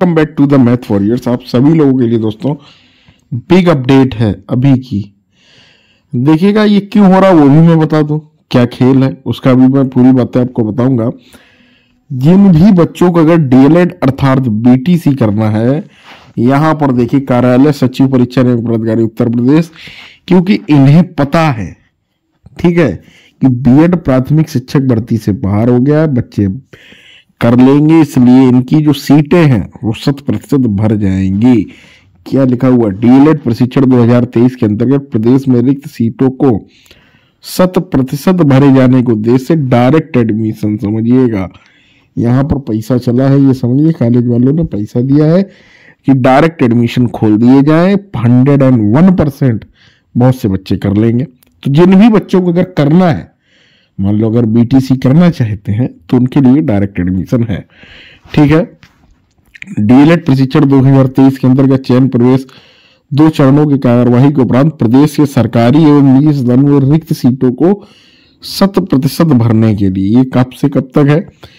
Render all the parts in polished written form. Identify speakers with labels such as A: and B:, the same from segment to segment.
A: Welcome back to the math warriors. आप सभी लोगों के लिए दोस्तों बिग अपडेट है अभी की। देखिएगा ये क्यों हो रहा है वो भी मैं बता दूं, क्या खेल है उसका भी मैं पूरी बातें आपको बताऊंगा। जिन भी बच्चों को अगर डीएलएड अर्थात बीटीसी करना है, यहां पर देखिए कार्यालय सचिव परीक्षा एवं पदाधिकारी उत्तर प्रदेश, क्योंकि इन्हें पता है, ठीक है, कि बीएड प्राथमिक शिक्षक भर्ती से बाहर हो गया है, बच्चे कर लेंगे, इसलिए इनकी जो सीटें हैं वो 100% भर जाएंगी। क्या लिखा हुआ, डीएलएड प्रशिक्षण 2023 के अंतर्गत प्रदेश में रिक्त सीटों को 100% भरे जाने के उद्देश्य से डायरेक्ट एडमिशन, समझिएगा यहां पर पैसा चला है, ये समझिए कॉलेज वालों ने पैसा दिया है कि डायरेक्ट एडमिशन खोल दिए जाए 101%, बहुत से बच्चे कर लेंगे। तो जिन भी बच्चों को अगर करना है, मान लो अगर बीटीसी करना चाहते हैं तो उनके लिए डायरेक्ट एडमिशन है, ठीक है। डीएलएड प्रशिक्षण 2023 के अंतर्गत चयन प्रवेश 2 चरणों की कार्यवाही के उपरांत प्रदेश के सरकारी एवं निजी सदन में रिक्त सीटों को 100% भरने के लिए, ये कब से कब तक है,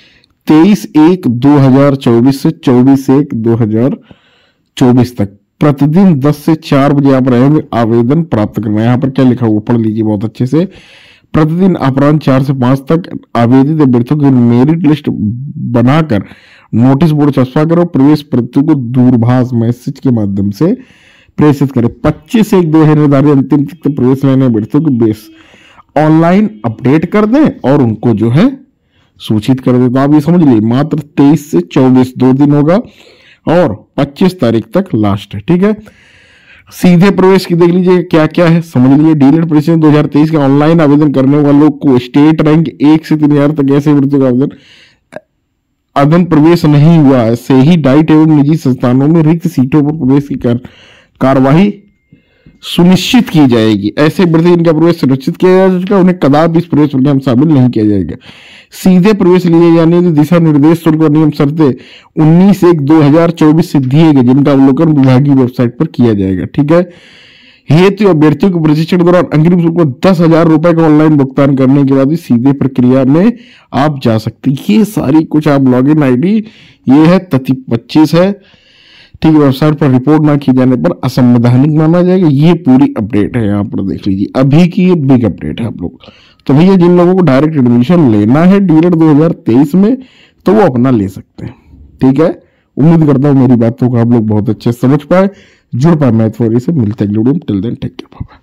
A: 23/1/2024 से 24/1/2024 तक प्रतिदिन 10 से 4 बजे आप आवेदन प्राप्त करना है। यहाँ पर क्या लिखा हुआ पढ़ लीजिए बहुत अच्छे से। प्रतिदिन अपराह्न 4 से 5 तक आवेदित अभ्यर्थियों की मेरिट लिस्ट बनाकर नोटिस बोर्ड छपवा करो, प्रवेश पत्र को दूरभाष मैसेज के माध्यम से प्रेषित करें। 25/1/2000 निर्धारित अंतिम तक प्रवेश लेने अभ्यर्थियों की बेस ऑनलाइन अपडेट कर दें और उनको जो है सूचित कर दें। तो आप ये समझ लीजिए मात्र 23 से 24 2 दिन होगा और 25 तारीख तक लास्ट है, ठीक है। सीधे प्रवेश की देख लीजिए क्या क्या है, समझ लीजिए। डीएलएड प्रशिक्षण 2023 के ऑनलाइन आवेदन करने वालों को स्टेट रैंक 1 से 3000 तक ऐसे आवेदन प्रवेश नहीं हुआ है से ही डाइट एवं निजी संस्थानों में रिक्त सीटों पर प्रवेश की कार्यवाही सुनिश्चित की जाएगी। ऐसे अभ्यर्थी इनका प्रवेश सुनिश्चित किया जा चुका, उन्हें कदापि इस प्रवेश प्रक्रिया में शामिल नहीं किया जाएगा। सीधे प्रवेश लिए जाने के दिशा निर्देश शुल्क और नियम शर्तें 19/1/2024 से दिए गए, जिनका अवलोकन विभागीय वेबसाइट पर किया जाएगा, ठीक है। हेतु अभ्यर्थियों को प्रशिक्षण के दौरान अग्रिम शुल्क में 10,000 रुपए का ऑनलाइन भुगतान करने के बाद ही सीधे प्रक्रिया में आप जा सकते। ये सारी कुछ आप लॉगिन आईडी ये है 25 है, ठीक है। वेबसाइट पर रिपोर्ट ना किए जाने पर असंवैधानिक माना जाएगा। ये पूरी अपडेट है, यहाँ पर देख लीजिए अभी की ये बिग अपडेट है आप लोग। तो भैया जिन लोगों को डायरेक्ट एडमिशन लेना है डीएलएड 2023 में तो वो अपना ले सकते हैं, ठीक है। उम्मीद करता हूँ मेरी बातों को आप लोग बहुत अच्छे से समझ पाए, जुड़ पाए मैथ वॉरियर से। मिलते हैं अगले वीडियो में, टिल देन टेक केयर।